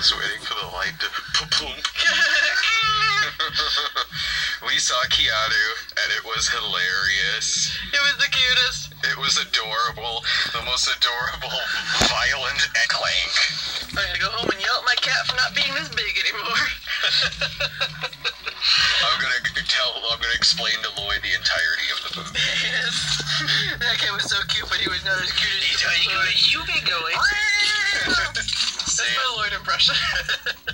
was waiting for the light to plump. We saw Keanu, and it was hilarious. It was the cutest. It was adorable. The most adorable, violent clank. I'm gonna go home and yell at my cat for not being this big anymore. I'm gonna explain to Lloyd the entirety of the movie. Yes. That cat was so cute, but he was not as cute as You be going. That's my Lloyd impression.